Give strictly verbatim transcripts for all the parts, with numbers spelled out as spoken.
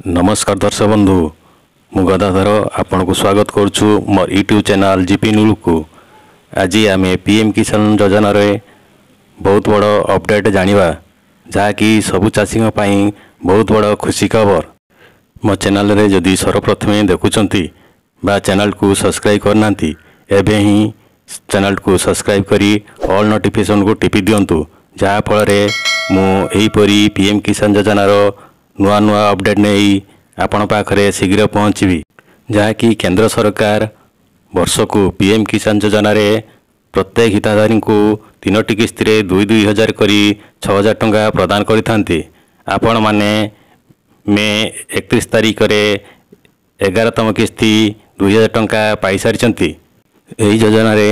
नमस्कार दर्शक बंधु मु गदाधर आपन को स्वागत करुछु मोर यूट्यूब चैनल जीपी न्यूज को। आज आम पीएम किसान योजना रे बहुत बड़ अपडेट जानिबा जहाँकि सबु चाषी बहुत बड़ खुशी खबर। मो चैनल रे जदि सर्वप्रथमे देखुचंती बा चैनल को सब्सक्राइब करना एबे ही चैनल को सब्सक्राइब करी ऑल नोटिफिकेशन को टिपि दियंतु जहाँ फल मु एहीपरी पीएम किसान योजनार नुआ नुआ अपडेट नहीं आपण पाखरे शीघ्र पहुँचबी। जहाँकि केंद्र सरकार वर्ष को पीएम किसान योजना रे प्रत्येक हिताधारी को तीनोटी किस्ती रे दुई दुई हजार करी छः हजार टंका प्रदान करिथांती। आपण माने मे एकतीस तारीख रे एगारतम किस्ती दुई हजार टंका पाई सारी। यही योजना रे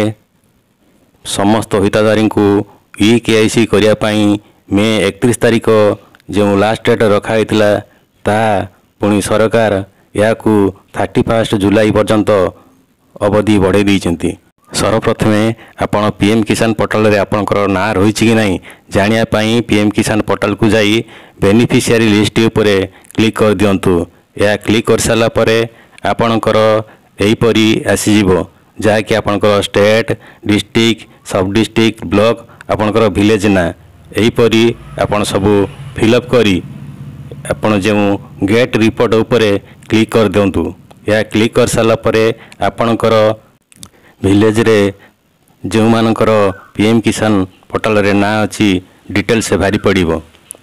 समस्त हिताधारी को ई के आई सी करने मे एकतीस तारीख जो लास्ट डेट रखाई ता पुणी सरकार या थर्टी फास्ट जुलाई पर्यंत अवधि बढ़े देइछंती। सर्वप्रथमे आपण पीएम किसान पोर्टल रे आपनकर ना रही कि नहीं जानिया पई पीएम किसान पोर्टल को जाई बेनिफिशियरी लिस्ट उपरे क्लिक कर दियंतु। या क्लिक कर साला परे आपनकर एहीपरी आसीजिवो जहाँकि आपनकर state district sub district block आपनकर विलेज ना एहीपरी आपन सबू फिलअप करी आपण जो गेट रिपोर्ट उपरे क्लिक कर दियंतु। या क्लिक कर साला परे आपणकर विलेज रे जो मानकर पीएम किसान पोर्टल रे ना अच्छी डिटेल से भारी पड़िबो।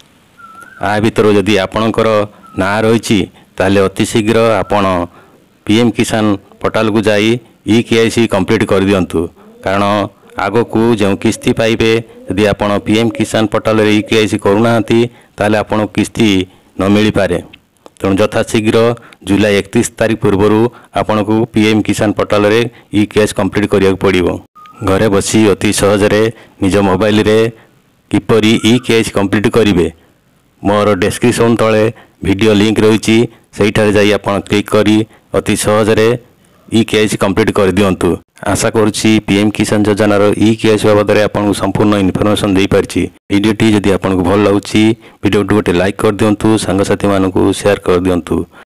आ भीतर जदि आपणकर ना रही ताले अति शीघ्र आपण पीएम किसान पोर्टल को जाई ई के आई सी कंप्लीट कर दियंतु। कारण आगो को जो किस्ती पाइबे यदि आपण पीएम किसान पोर्टल रे ई के आई सी करूना ताले आपण किस्ती न मिल पारे। तेणु यथाशीघ्र जुलाई एकतीस तारीख पूर्वर आपण को पीएम किसान पोर्टल रे ई केस कंप्लीट करिया पड़िबो। घरे बसी अति सहज रे निज मोबाइल रे किपरि ई केस कंप्लीट करिवे मोर डिस्क्रिप्शन तले वीडियो लिंक रही सेठारे जाई आपण क्लिक करी अति सहज रे ई केस कंप्लीट कर दियंतु। आशा करुच्ची पीएम किसान योजनार ई केस बाबद में आपको संपूर्ण इनफॉरमेशन दे पारछि। वीडियोटी जदि आपको भल लगुच वीडियो गोटे लाइक कर दियंतु, सांगसाथी मानकु शेयर कर दियंतु।